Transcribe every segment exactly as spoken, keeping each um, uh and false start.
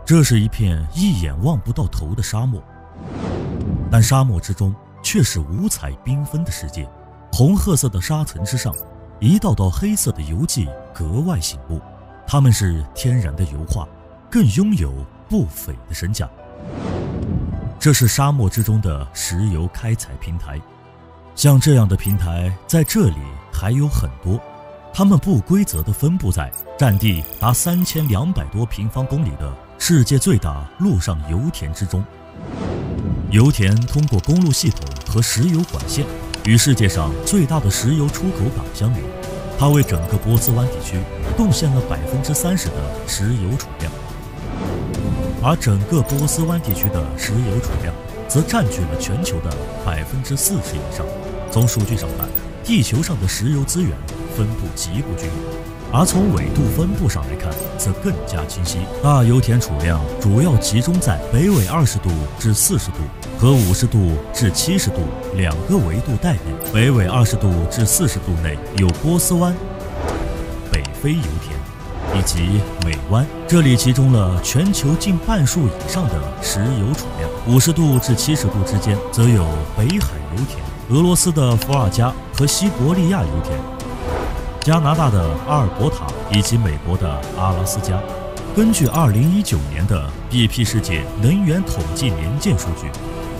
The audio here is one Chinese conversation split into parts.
这是一片一眼望不到头的沙漠，但沙漠之中却是五彩缤纷的世界。红褐色的沙层之上，一道道黑色的油迹格外醒目，它们是天然的油画，更拥有不菲的身价。这是沙漠之中的石油开采平台，像这样的平台在这里还有很多，它们不规则地分布在占地达三千两百多平方公里的世界最大陆上油田之中。油田通过公路系统和石油管线与世界上最大的石油出口港相连，它为整个波斯湾地区贡献了百分之三十的石油储量，而整个波斯湾地区的石油储量则占据了全球的百分之四十以上。从数据上看，地球上的石油资源分布极不均匀，而从纬度分布上来看则更加清晰。大油田储量主要集中在北纬二十度至四十度和五十度至七十度两个纬度带内。北纬二十度至四十度内有波斯湾、北非油田以及美湾，这里集中了全球近半数以上的石油储量。五十度至七十度之间则有北海油田、俄罗斯的伏尔加和西伯利亚油田、加拿大的阿尔伯塔以及美国的阿拉斯加。根据二零一九年的 B P 世界能源统计年鉴数据，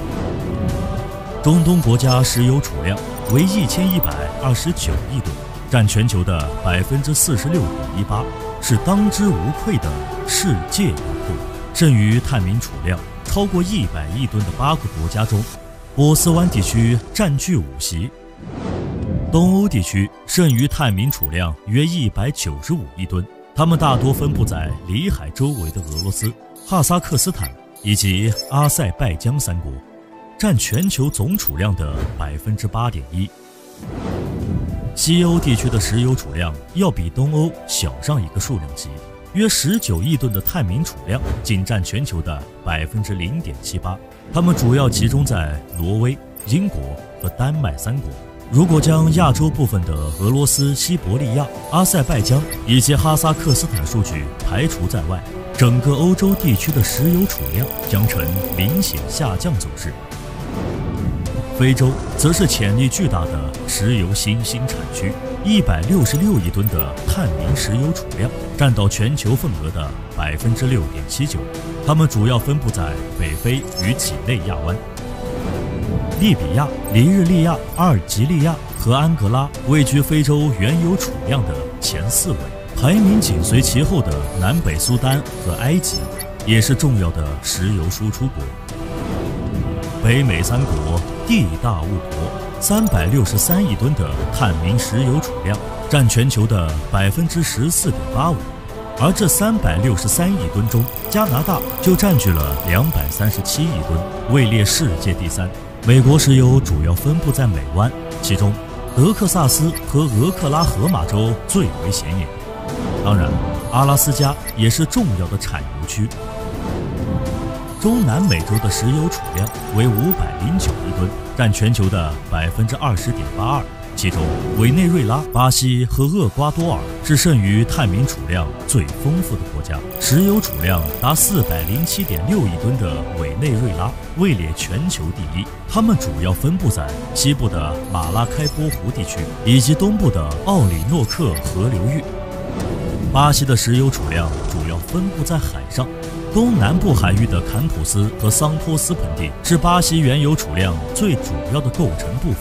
中东国家石油储量为一千一百二十九亿吨，占全球的百分之四十六点一八，是当之无愧的世界油库。剩余探明储量超过一百亿吨的八个国家中，波斯湾地区占据五席。东欧地区剩余探明储量约一百九十五亿吨，它们大多分布在里海周围的俄罗斯、哈萨克斯坦以及阿塞拜疆三国，占全球总储量的百分之八点一。西欧地区的石油储量要比东欧小上一个数量级，约十九亿吨的探明储量仅占全球的百分之零点七八。它们主要集中在挪威、英国和丹麦三国。如果将亚洲部分的俄罗斯、西伯利亚、阿塞拜疆以及哈萨克斯坦数据排除在外，整个欧洲地区的石油储量将呈明显下降走势。非洲则是潜力巨大的石油新兴产区，一百六十六亿吨的探明石油储量占到全球份额的百分之六点七九。它们主要分布在北非与几内亚湾。利比亚、尼日利亚、阿尔及利亚和安哥拉位居非洲原油储量的前四位，排名紧随其后的南北苏丹和埃及也是重要的石油输出国。北美三国地大物博，三百六十三亿吨的探明石油储量占全球的百分之十四点八五，而这三百六十三亿吨中，加拿大就占据了两百三十七亿吨，位列世界第三。美国石油主要分布在美湾，其中德克萨斯和俄克拉荷马州最为显眼。当然，阿拉斯加也是重要的产油区。中南美洲的石油储量为五百零九亿吨，占全球的百分之二十点八二。其中，委内瑞拉、巴西和厄瓜多尔是剩余探明储量最丰富的国家，石油储量达四百零七点六亿吨的委内瑞拉位列全球第一。它们主要分布在西部的马拉开波湖地区以及东部的奥里诺克河流域。巴西的石油储量主要分布在海上，东南部海域的坎普斯和桑托斯盆地是巴西原油储量最主要的构成部分。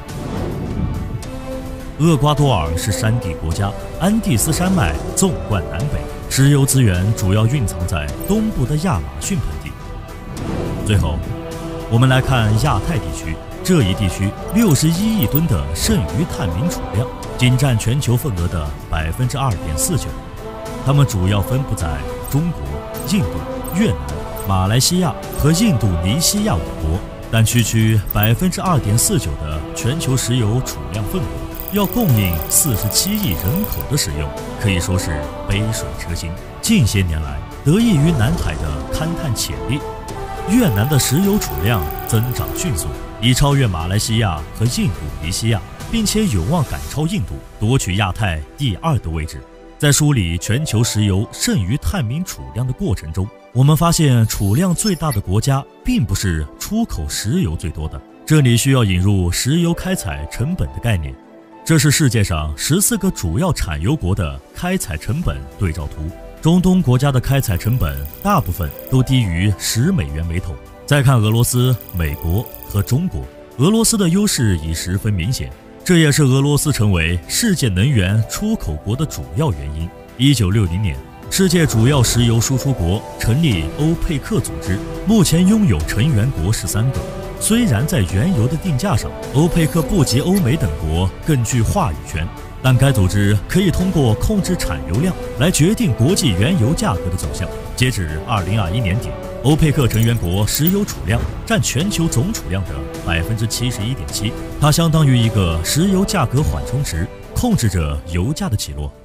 厄瓜多尔是山地国家，安第斯山脉纵贯南北，石油资源主要蕴藏在东部的亚马逊盆地。最后，我们来看亚太地区，这一地区六十一亿吨的剩余探明储量，仅占全球份额的百分之二点四九。它们主要分布在中国、印度、越南、马来西亚和印度尼西亚五国，但区区百分之二点四九的全球石油储量份额，要供应四十七亿人口的使用，可以说是杯水车薪。近些年来，得益于南海的勘探潜力，越南的石油储量增长迅速，已超越马来西亚和印度尼西亚，并且有望赶超印度，夺取亚太第二的位置。 在梳理全球石油剩余探明储量的过程中，我们发现储量最大的国家并不是出口石油最多的，这里需要引入石油开采成本的概念。这是世界上十四个主要产油国的开采成本对照图。中东国家的开采成本大部分都低于十美元每桶。再看俄罗斯、美国和中国，俄罗斯的优势已十分明显，这也是俄罗斯成为世界能源出口国的主要原因。一九六零年，世界主要石油输出国成立欧佩克组织，目前拥有成员国十三个。虽然在原油的定价上，欧佩克不及欧美等国更具话语权，但该组织可以通过控制产油量来决定国际原油价格的走向。截止二零二一年底，欧佩克成员国石油储量占全球总储量的百分之七十一点七，它相当于一个石油价格缓冲池，控制着油价的起落。